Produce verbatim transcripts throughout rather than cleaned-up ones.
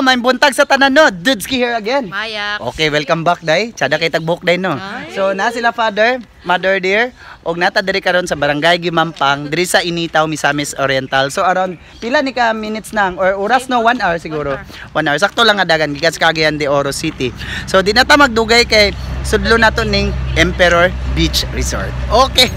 may buntag sa tanan no. Dudski here again. Mayak. Okay, welcome back day. Tsada kay tagbuk day no. So na sila father, mother dear, og nata diri karon sa barangay Gimampang, diri sa Initaw, Misamis Oriental. So around pila ni ka minutes nang or oras no, one hour siguro. one hour. Sakto lang nga dagan gikan sa Cagayan de Oro City. So di na ta magdugay kay sudlo nato ning Emperor Beach Resort. Okay.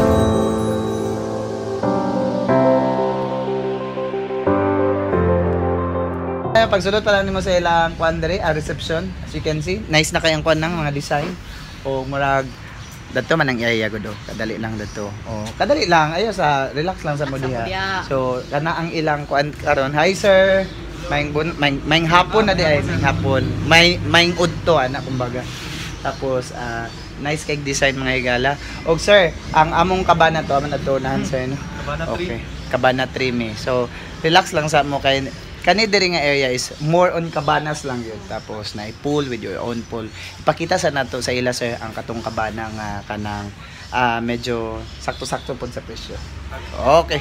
Pagsulod pa lang nimo sa ilang kuan diri, a reception. As you can see, nice na kayang kuan nang mga design. O murag dadto man ang area ko do. Kadali lang dadto. O kadali lang ayo sa relax lang sa mo diha. So kana ang ilang kuan karon. Hi sir. Maing bun, maing, maing hapon na di ay maing hapon. May maing udto ana kumbaga. Tapos uh, nice cake design mga higala. Og sir, ang among kabana to, aman ato nahan sir no. Cabana three. Okay. Cabana three me. So relax lang sa mo kay kani diri nga area is more on cabanas lang yun. Tapos na pool with your own pool. Ipakita sa nato sa ila sir ang katong cabana nga kanang uh, medyo sakto-sakto pud sa presyo. Okay.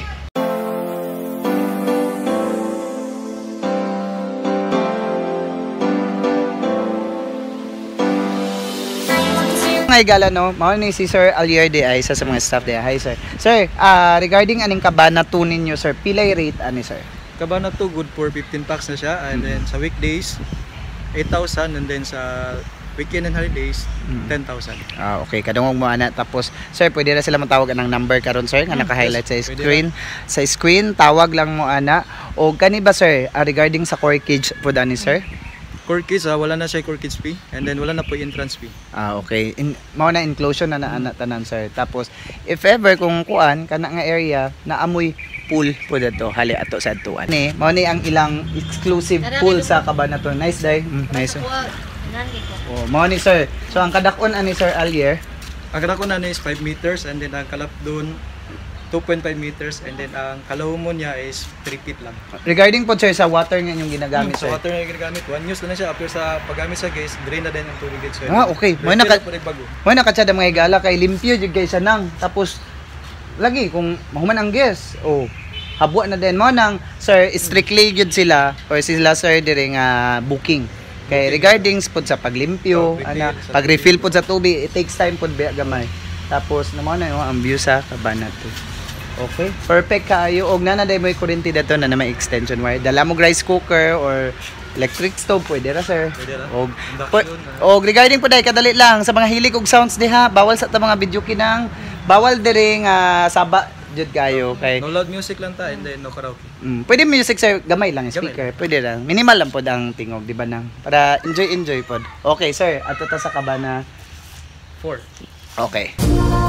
Nga igala no, mao ni si Sir Alier de ay isa sa mga staff de. Hi sir. Sir, uh, regarding aning cabana two ninyo sir, pilay rate ani sir? Cabana two good for fifteen packs na siya, and then sa weekdays eight thousand, and then sa weekend and holidays ten thousand. Ah, okay, kadungog mo ana. Tapos sir, pwede na sila matawag anang number karon sir nga naka-highlight sa screen. Sa screen tawag lang mo ana. O kani ba sir, uh, regarding sa core cage pud ani sir? Core kids, ah, wala na siya core kids fee, and then wala na po entrance fee. Ah, okay. In, mao na inclusion na na tanan sir. Tapos if ever kung kuan kana nga area na amoy pool po dito, hali ato sa atuan. Ni, mao ni ang ilang exclusive pool sa Cabana to. Nice day. Mm, nice. Oh, mao ni sir. So ang kadakon ani Sir Alier, ang kadakon na is five meters, and then ang kalap doon two point five meters, and then ang kalawom niya is three feet lang. Regarding po sir sa water nga inyong ginagamit hmm, sir. Sa water nga ginagamit, one use na, na siya after sa paggamit sa gas, drain na din ang tubig dito. So, ah, okay. Mo na ka Mo na katsada mga higala kay limpyo jud kay sanang. Tapos lagi kung mahuman ang gas. Oh, habo na din mo nang sir, strictly jud sila or sila sir dire nga booking. Kay regarding pud sa paglimpyo, oh, ana, pag-refill pud sa tubig, it takes time pud biya gamay. Tapos naman na yung ang view sa Cabana to. Okay, perfect kaayo. Og na na day mo kuryente dito na na may extension wire. Dala mo rice cooker or electric stove pwede ra sir. Pwede ra. Og og regarding po dai kadali lang sa mga hilig og sounds diha, bawal sa ta mga video kinang bawal diri nga saba jud kayo kay no loud music lang ta, and then no karaoke. Mm, pwede music sir, gamay lang speaker. Gamay. Pwede lang. Minimal lang pod ang tingog, di ba nang para enjoy enjoy pod. Okay sir, ato ta sa Cabana four. Okay.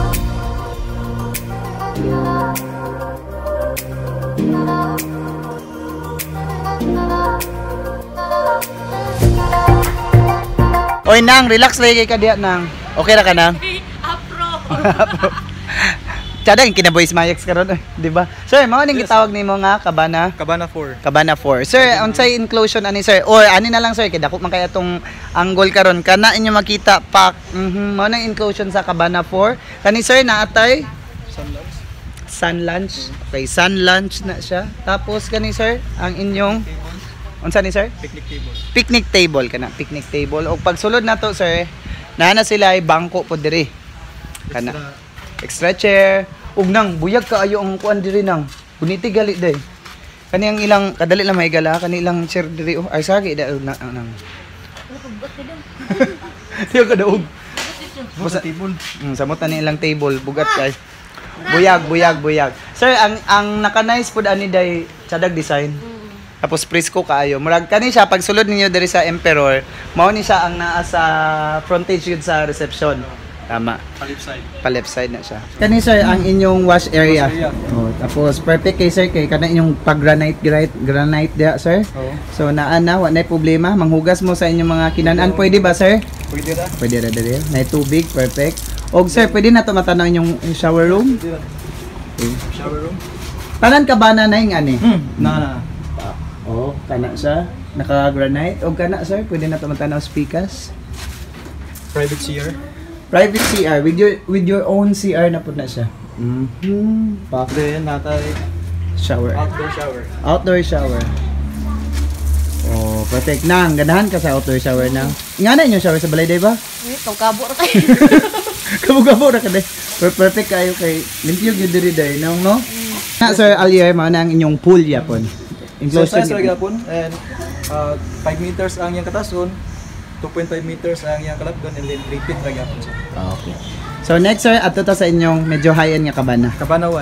Oy nang, relax lagi ka diha nang. Okay ra ka nang? Apro. Tsada yung kinaboys Mayex karon, di ba? Sir, mao ning gitawag nimo nga Cabana? Cabana four. Cabana four. Sir, unsay inclusion ani sir? Or ani na lang sir, kay dako man kay atong angle karon kana inyo makita pack. Mhm, mao nang inclusion sa Cabana four. Kani sir naatay Sun lunch. Sun lunch. Okay, sun lunch na siya. Tapos kani sir, ang inyong unsa ni sir? Picnic table. Picnic table kana, picnic table. Og pagsulod nato sir, naana sila ay bangko po diri. Kana. Extra chair. Ug nang buyag kaayo ang kuan diri nang. Buniti gali day. Kani ang ilang kadali lang may gala, kani ilang chair diri oh. Ay sagi da na nang. Tiyo ka daog. Sa table. Mm, samot na ni ilang table bugat kay. Buyag, buyag, buyag. Sir, ang ang naka-nice pud ani day sadag design. Tapos presko kaayo. Murag kani siya pag sulod ninyo diri sa Emperor, mao ni siya ang naa sa frontage yun sa reception. Tama. Pa left side. Pa left side na siya. Kani sir ang inyong wash area. Wash area. Oh, tapos perfect kay sir kay kana inyong pag granite granite granite dia sir. Oo. So naa na wa nay problema, manghugas mo sa inyong mga kinanan pwede ba sir? Pwede ra. Pwede ra dali. Nay tubig, perfect. Og sir, pwede na to matanaw inyong shower room. Pwede ra. Okay. Shower room. Tanan Cabana na ing ani. Hmm. Na na. Oh, kana siya. Naka-granite. Og kana sir, pwede na to matanaw speakers. Private C R. Private C R with your with your own C R na pud na siya. Mhm. Back then natay Shower. outdoor shower. Outdoor shower. perfect na. Ganahan ka sa outdoor shower na. Ingana yung shower sa balay, day ba? Eh, kabo ra kayo. Kabog-kabog na ka, day. Perfect kayo kay limpyo gyud diri day, no, no? Na Sir Alier, mao na ang inyong pool yapon. So Enclosure. size ra gyapon and uh, five meters ang iyang katason, two point five meters ang iyang kalapgon, and then three feet ra gyapon siya. Ah, okay. So next sir, adto ta sa inyong medyo high-end nga kabana. Kabanawan.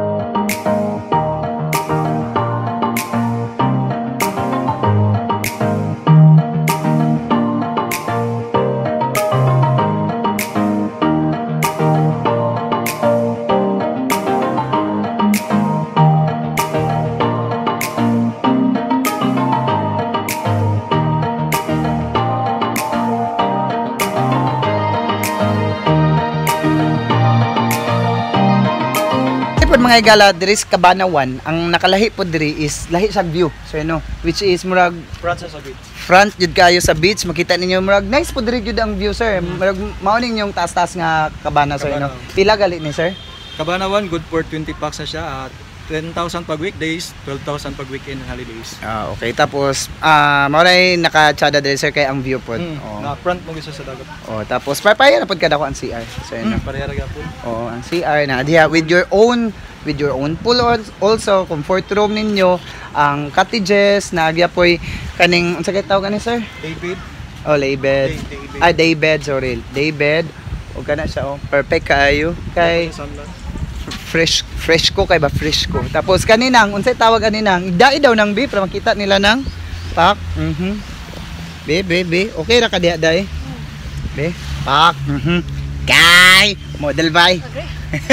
Mga igala diri sa Cabana one, ang nakalahi po diri is lahi sa view. So you know, which is murag Front sa beach. front jud kayo sa beach, makita ninyo murag nice po diri jud ang view sir. Murag mao ning yung taas-taas nga Cabana sir no. Cabana. Pila gali ni sir? Kabanawan good for twenty packs na siya at ten thousand pag weekdays, twelve thousand pag weekend and holidays. Ah, okay. Tapos ah mao ray naka-tsada diri sir kay ang view pod. Mm, Oh. na front mo gusto sa dagat. Oh, tapos papaya na pod kada ko ang C R. So you know. Mm, pareha ra gyapon. Oh, ang C R na diha with your own with your own pool al- also comfort room ninyo, ang cottages na agyapoy kaning unsa kay tawag ani sir? David. Oh, lay bed. Day, day bed. Ah, day bed, sorry. Day bed. O kana siya oh. Perfect kaayo kay Sunlight. fresh fresh ko kay ba fresh ko. Tapos kaninang unsay tawag kaninang idai daw nang bi para makita nila nang pak. Mhm. Be be be. Okay ra ka diha dai. Be. Pak. Mhm. Kay model bay. Okay.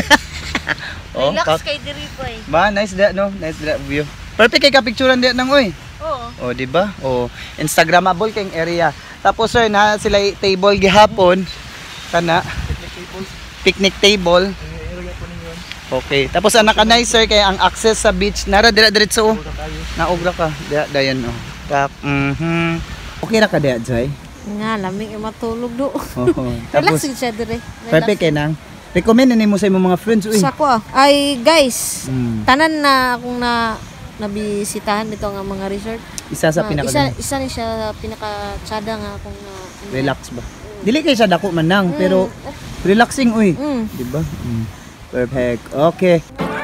Oh, Relax pak. kay diri po eh. Ba, nice da no. Nice da view. Perfect kay ka picturean diha nang oy. Oo. Oh, di ba? Oh, Instagrammable kay area. Tapos sir, na sila table gihapon kana Picnic table. picnic table. Eh, ero gyapon ninyo. Okay. Tapos ang naka nice sir kay ang access sa beach nara dira diretso oh. Ura tayo. Naogra ka. Diya dayon oh. Tap. Mhm. Okay ra ka diya, Joy. Nga, lamig yung matulog do. Oo. Relax Tapos yun siya dire. perfect kay nang. Recommend ni mo sa imong mga friends uy. Sa ko ah. Ay guys, Mm. tanan na akong na nabisitahan dito nga mga resort. Isa sa Ah, pinaka isa, isa ni siya pinaka-tsada nga akong na relax ba. Dili kay siya dako man nang pero relaxing uy. Mm. Di ba? Mm. Perfect. Okay.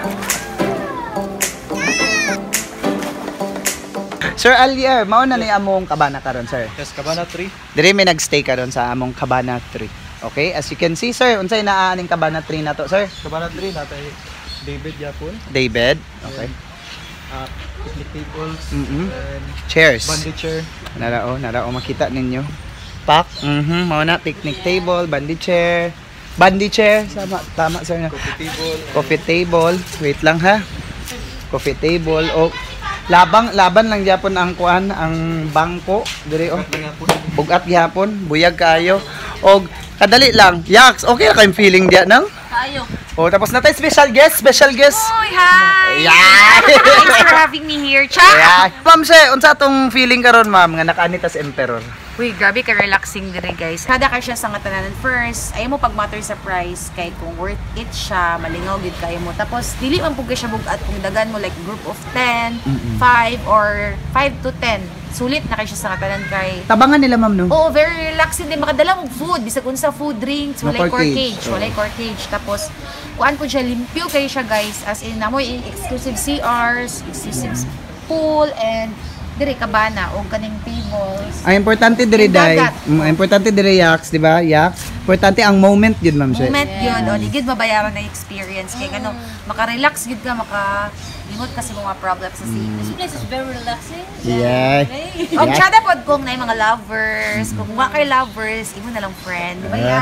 Sir Alier, mao na ni among Cabana karon, sir. Yes, Cabana three. Diri may nagstay karon sa among Cabana three. Okay, as you can see, sir, unsay naa aning Cabana three na to, sir? Cabana three natay David gyapon. Day bed. Okay. Uh, picnic tables Mhm. and Chairs. bandit chair. Narao, narao makita ninyo. Pak. Mhm, mao na picnic table, bandy chair. Bandy chair, tama, tama sir na. Coffee table. Coffee table. Wait lang ha. Coffee table. O labang laban lang gyapon ang kuan, ang bangko diri oh. Bugat gyapon, buyag kayo. Og kadali lang. Yaks, okay ra kayong feeling diya nang? Tayo. Oh, tapos natay special guest, special guest. Uy, hi! Yeah. Thanks for having me here, Cha! Yeah. Ma'am, sir, unsa tong feeling karon, ma'am, nga nakaanitas emperor? Uy, grabe ka relaxing dire, guys. Kada ka siya sa nga tanan first, ayaw mo pag matter sa price kay kung worth it siya, malingaw gid kayo mo. Tapos dili man pug siya bugat kung dagan mo like group of ten, five or five to ten. Sulit na kay siya sa nga tanan kay Tabangan nila, ma'am, no? Oo, very relaxing din. Makadala mong food. Bisag unsa food, drinks, Na walay corkage. corkage. Walay corkage. Tapos, kuan po siya, limpyo kayo siya, guys. As in, namoy exclusive C Rs, exclusive pool, and dire kabana o kaning tables. Ang importante diri Yung day, dagat. mm, ang importante diri yaks, di ba? Yaks. Importante ang moment yun, ma'am, sir. Moment yun. O, di gid mabayaran na experience. Kaya ano, maka-relax gid ka, maka limot kasi mga problems sa city. This place is very relaxing. Yeah. O, Yeah. tsada pod kung na mga lovers. Kung wa kay lovers, imo na lang friend. Di ba Yeah.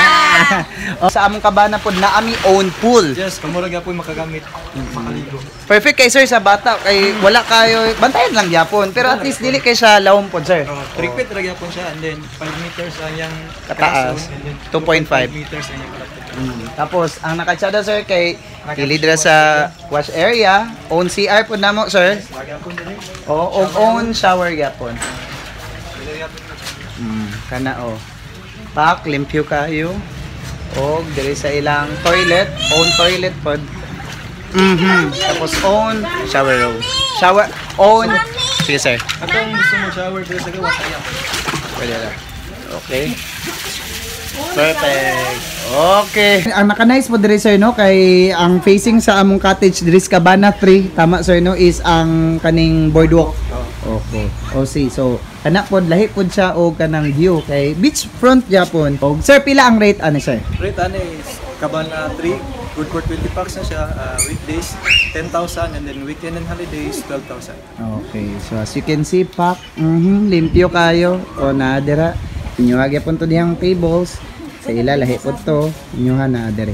yeah? O, sa among kabana po na ami own pool. Yes, kamura gyapon makagamit, makaligo. Perfect kay sir sa bata kay wala kayo bantayan lang gyapon pero at least dili kay siya lawom pod sir. Uh, three feet ra gyapon siya, and then five meters ang yang Kataas. katason, and then two point five. meters ang yang kalapit. Mm. Tapos ang nakatsada sir kay kilid ra sa wash area, own C R pod namo sir. Magyapon diri. O og own shower gyapon. Dili gyapon. Mm, kana o. Pak limpyo kayo. Og diri sa ilang toilet, own toilet pod. Mhm. Tapos own shower room. Shower own Sige, sir. Atong gusto mo shower dito sa gawas ayan. Pwede na. Okay. Perfect. Okay. Ang naka-nice po diri sir no kay ang facing sa among cottage diri sa Cabana three tama sir no is ang kaning boardwalk. Okay. O see so kana pod lahi pod siya og kanang view kay beachfront gyapon. Og sir pila ang rate ani sir? Rate ano is Cabana three, good for twenty packs na siya, uh, weekdays ten thousand and then weekend and holidays twelve thousand. Okay. So as you can see pak, mhm limpyo kayo o na dira. Inyo agi punto dihang tables. Sa ila lahi po to, inyo na dere.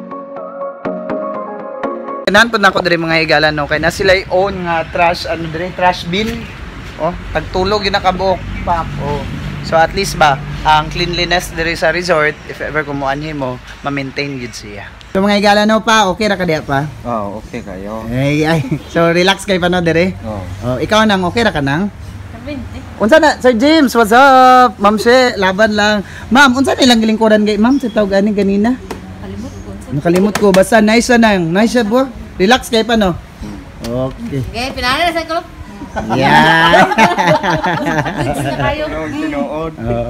Kanan po na ako dere mga higala no kay na sila own nga trash ano dere trash bin. Oh, tagtulog yun nakabuok pa. Oh. So at least ba ang cleanliness dere sa resort if ever kumuanhi mo, ma-maintain gid siya. So mga higala no pa, okay ra ka diha pa? Oh, okay kayo. Ay ay. So relax kay pa no dere. Oh. Oh, ikaw nang okay ra ka nang? Unsa na Sir James, what's up? Ma'am She, laban lang. Ma'am, unsa nilang gilingkuran kay Ma'am sa tawag ani ganina? Kalimot ko. Nakalimot ko basta nice na nang. Nice siya bo. Relax kay pa no. Okay. Okay, pinana na sa kulop. Yeah. Sa kayo. Tinuod. Oo.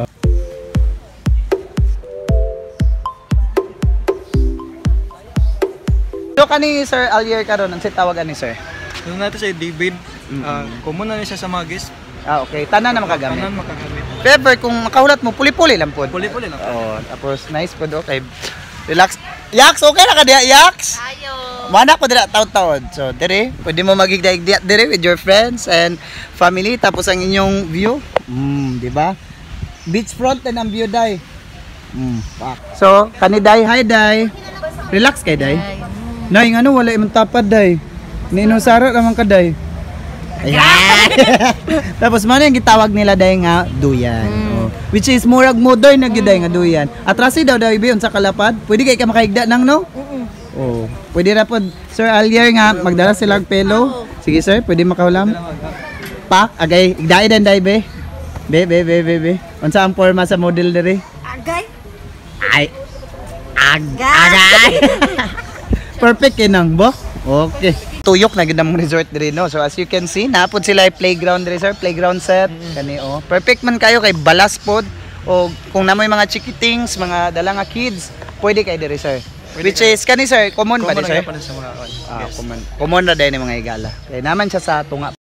So kani Sir Alier karon ang tawag ani sir? Doon natin si David, uh, common na siya sa mga guest. Ah okay, tanan na makagamit. Tanan makagamit. Pepper kung makahulat mo puli-puli lang pod. Puli-puli lang. Oh, tapos nice pod okay. Relax. Yaks, okay na ka diha, Yaks? Ayo. Mana ko dira taud-taud. So, dire, pwede mo magigdaig dire with your friends and family tapos ang inyong view. Mm, di ba? Beachfront din ang view dai. Mm, pak. So, kani dai, hi dai. Relax kay dai. Nay, ngano wala imong tapad dai. Nino sara naman ka dai. Ayan. Tapos man yung gitawag nila dai nga duyan. Oh. Which is murag modern na gyud dai nga duyan. Atrasi daw daw ibi unsa kalapad. Pwede kay ka makaigda nang no? Oh. Pwede ra pod Sir Alier nga magdala sila og pelo. Sige sir, pwede makahulam. Pak, agay igdai den dai be. Be be be be be. Unsa ang forma sa model diri? Agay. Ay. Ag agay. Perfect kinang bo. Okay. Tuyok na gid ang resort diri no. So as you can see, napod sila ay playground diri sir, playground set kani oh. Perfect man kayo kay balas pod o kung namoy mga chikitings, mga dala nga kids, pwede kay diri sir. Which is kani sir, common, common ba di sir? Common sa mga Ah, yes. common. Common ra din mga higala. Kay naman siya sa tunga.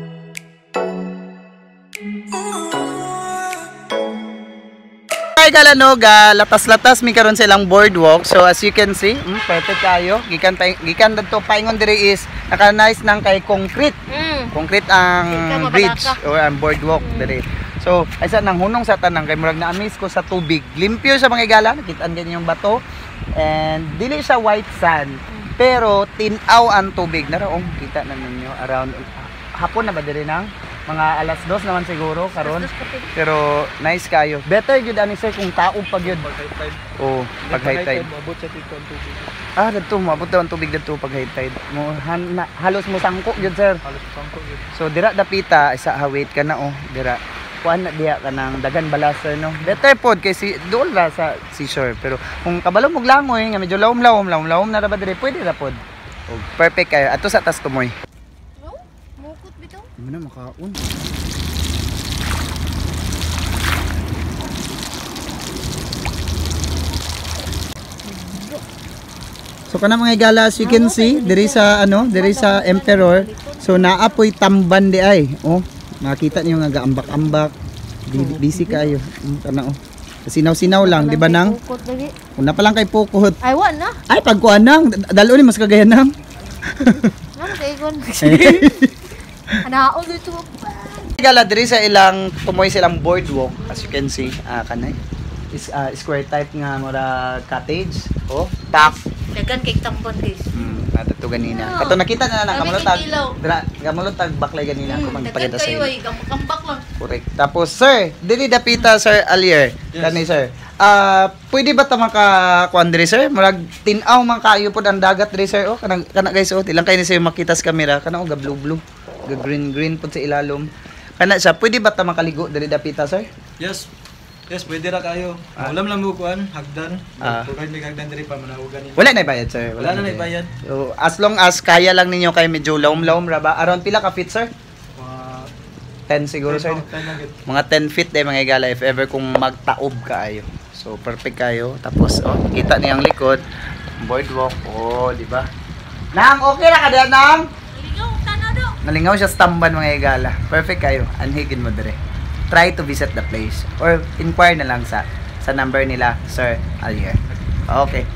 Higala no, ga latas-latas mi karon sa ilang boardwalk. So as you can see, mm, perfect kayo. Gikan pa gikan dadto paingon diri is naka-nice nang kay concrete. Mm. Concrete ang Ika, bridge mabalaka. or ang boardwalk diri. So ay sa nang hunong sa tanang kay murag na-amaze ko sa tubig. Limpyo sa mga higala, nakita-an ganyan yung bato. And dili siya white sand, pero tinaw ang tubig. Naraong kita na ninyo around hapon na ba diri nang mga alas dos naman siguro karon. Pero nice kayo. Better gyud ani sir kung tao pag gyud. Pag high tide. Oh, pag high tide. Abot sa tito ang tubig. Ah, dito maabot daw ang tubig dito pag high tide. Mo han, na, halos mo sangko gyud sir. Halos pangko yun. So dira dapita isa ha wait ka na oh, dira. Kuan na diha ka nang dagan balas sir no. Better pod kay si dool ra sa seashore. Pero kung kabalo mo langoy nga medyo lawom-lawom, lawom-lawom na ra ba diri pwede ra pod. Oh, perfect kayo. Ato sa tas tumoy. No? Mukot bitaw. Ano na makaon? So kana mga higala as you can see, diri sa ano, diri sa Emperor. So naapoy tamban di ay. Oh, makita niyo nga gaambak-ambak. Di- Busy kayo. Mm, kana oh. Sinaw-sinaw lang, di ba nang? Mukot lagi. Una pa lang kay pukot. Ay, wa na. Ay pagkuan nang, dalo ni mas kagayan nang. Ano kay gon? Anaon dito. Higala diri sa ilang tumoy silang boardwalk as you can see, ah kanay. Is uh, square type nga mura cottage. Oh, tak. Dagan kay tampon guys. Hmm, nato to ganina. Kato nakita na lang kamulotag. Kami kikilaw. Dra, kamulotag baklay ganina ako Dagan magpaganda sa kayo iyo. ay kambak lang. Correct. Tapos sir, dili dapita sir Alier. Yes. Kani sir. Ah, pwede ba ta maka kuan diri sir? Murag tin-aw man kaayo pod ang dagat diri sir. Oh, kana kana guys oh, ilang kay ni sir makita sa camera. Kana oh ga blue blue. Ga green green pod sa ilalom. Kana siya, pwede ba ta makaligo diri dapita sir? Yes. Yes, pwede ra kayo. Ah. Ulam lang mo kuan, hagdan. Ah. Provide may hagdan diri pa manahugan ninyo. Wala na bayad sir. Wala na ibayad. So, as long as kaya lang ninyo kay medyo lawom-lawom ra ba? Around pila ka feet sir? Mga ten siguro sir. Mga ten feet day mga higala if ever kung magtaob kaayo. So perfect kayo. Tapos oh, kita niyang likod, boardwalk. Oh, di ba? Nang okay ra ka diyan nang? Naligaw, tanaw do. Nalingaw siya sa tamban mga higala. Perfect kayo. Anhigin mo dire. Try to visit the place or inquire na lang sa sa number nila, Sir Alier. Okay.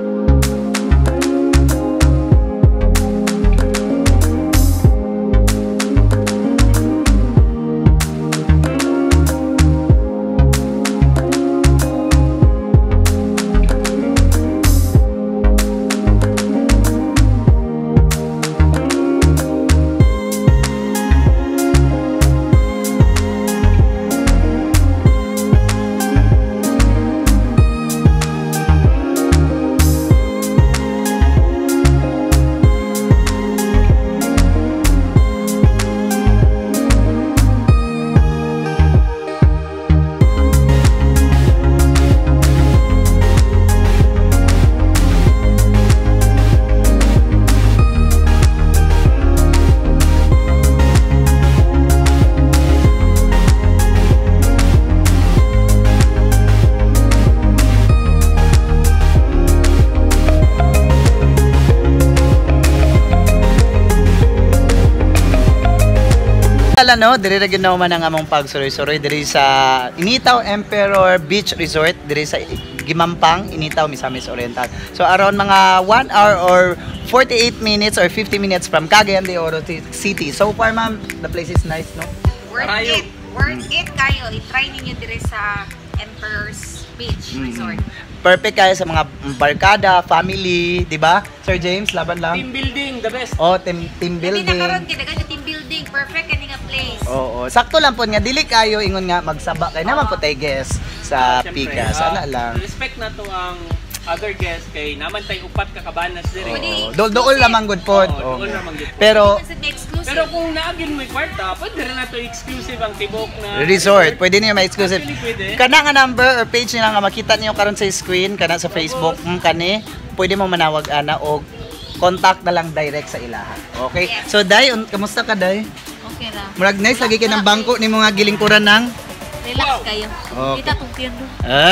No, diri ra gyud na man ang among pagsuroy-suroy diri sa Initaw Emperor Beach Resort diri sa Gimampang, Initaw, Misamis Oriental. So around mga one hour or forty-eight minutes or fifty minutes from Cagayan de Oro City. So far ma'am, the place is nice, no? Worth it. Worth it kayo. I-try ninyo dire sa Emperor's Beach Resort. Perfect kayo sa mga barkada, family, di ba? Sir James, laban lang. Team building, the best. Oh, team team Hindi building. na karon kinaga team building. Perfect kani nga place. Oo, sakto lang po nga dili kayo ingon nga magsaba kay naman po tay guest sa Siyempre, Picas. ah, Ana lang. Respect na to ang other guests kay naman tay upat ka kabanas diri. Oo. Dol-dol lamang good po. Oo, dool lamang good po. Pero Exclusive. Pero kung naagin mo yung kwarta, pwede rin na to exclusive ang tibok na resort, pwede niyo ma-exclusive. Actually, pwede. Kana nga number or page nila nga makita niyo karon sa screen, kana sa Facebook, mm, kani, pwede mo manawag ana o contact na lang direct sa ilaha. Okay? So Day, un- kamusta ka Day? Okay ra. Murag nice lagi kay ng bangko ni mga gilingkuran nang. Relax kayo. Okay. Kita tong tiyan do.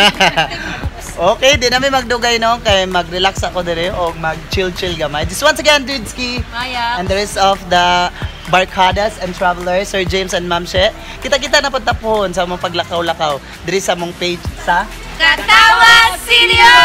Okay, di namin magdugay no kay mag-relax ako dire o mag-chill-chill gamay. Just once again, Dudski. Maya. And the rest of the barkadas and travelers, Sir James and Ma'am She. Kita-kita na po tapon sa mong paglakaw-lakaw diri sa mong page sa Katawa City!